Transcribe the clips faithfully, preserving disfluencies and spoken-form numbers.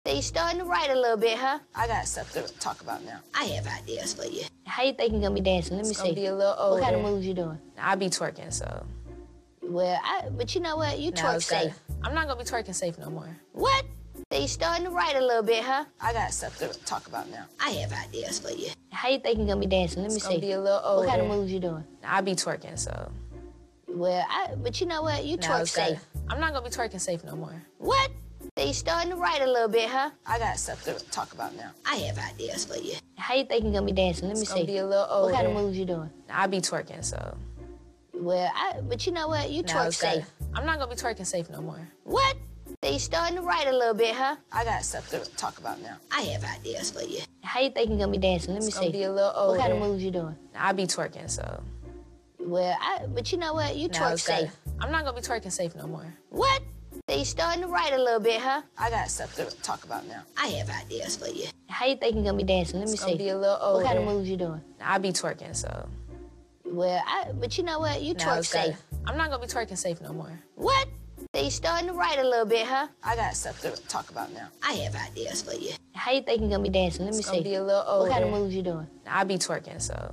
You starting to write a little bit, huh? I got stuff to talk about now. I have ideas for you. How you think you're gonna be dancing? Let me it's see. Gonna be a little older. What kind of moves you doing? I be twerking, so. Well, I, but you know what? You Now twerk it's gotta- safe. I'm not gonna be twerking safe no more. What? You starting to write a little bit, huh? I got stuff to talk about now. I have ideas for you. How you think you're gonna be dancing? Let me it's see. Gonna be a little older. What kind of moves you doing? I be twerking, so. Well, I, but you know what? You Now twerk it's gotta- safe. I'm not gonna be twerking safe no more. What? You starting to write a little bit, huh? I got stuff to talk about now. I have ideas for you. How you think you're gonna be dancing? Let me it's see. Gonna be a little older. What kind of moves you doing? I be twerking, so. Well, I, but you know what? You Now twerk it's gotta- safe. I'm not gonna be twerking safe no more. What? You starting to write a little bit, huh? I got stuff to talk about now. I have ideas for you. How you think you're gonna be dancing? Let me it's see. Gonna be a little older. What kind of moves you doing? I be twerking, so. Well, I, but you know what? You Now twerk it's gotta- safe. I'm not gonna be twerking safe no more. What? You starting to write a little bit, huh? I got stuff to talk about now. I have ideas for you. How you think you're gonna be dancing? Let me it's see. Gonna be a little older. What kind of moves you doing? I be twerking, so. Well, I, but you know what? You Now twerk it's gotta- safe. I'm not gonna be twerking safe no more. What? You starting to write a little bit, huh? I got stuff to talk about now. I have ideas for you. How you think you're gonna be dancing? Let me it's see. Gonna be a little older. What kind of moves you doing? I be twerking, so.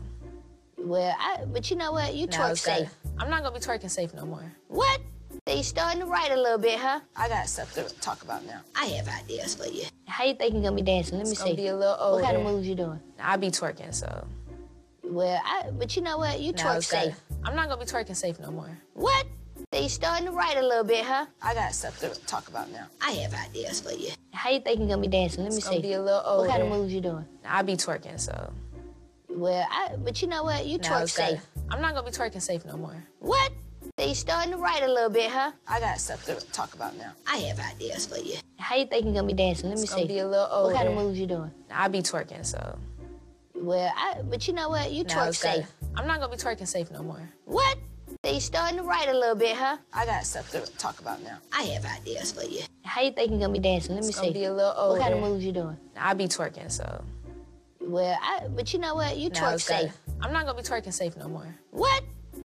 Well, I, but you know what? You Now twerk it's gotta- safe. I'm not gonna be twerking safe no more. What? You starting to write a little bit, huh? I got stuff to talk about now. I have ideas for you. How you think you're gonna be dancing? Let me it's see. Gonna be a little older. What kind of moves you doing? I be twerking, so. Well, I, but you know what? You Now twerk it's gotta- safe. I'm not gonna be twerking safe no more. What? You starting to write a little bit, huh? I got stuff to talk about now. I have ideas for you. How you think you're gonna be dancing? Let me it's see. Gonna be a little older. What kind of moves you doing? I be twerking, so. Well, I, but you know what? You Now twerk it's gotta- safe. I'm not gonna be twerking safe no more. What? You starting to write a little bit, huh? I got stuff to talk about now. I have ideas for you. How you think you're gonna be dancing? Let me it's see. Gonna be a little older. What kind of moves you doing? I be twerking, so. Well, I, but you know what? You Now twerk it's gotta- safe. I'm not gonna be twerking safe no more. What? You starting to write a little bit, huh? I got stuff to talk about now. I have ideas for you. How you think you're gonna be dancing? Let me it's see. Gonna be a little older. What kind of moves you doing? I be twerking, so. Well, I, but you know what? You Now twerk it's gotta- safe. I'm not gonna be twerking safe no more. What?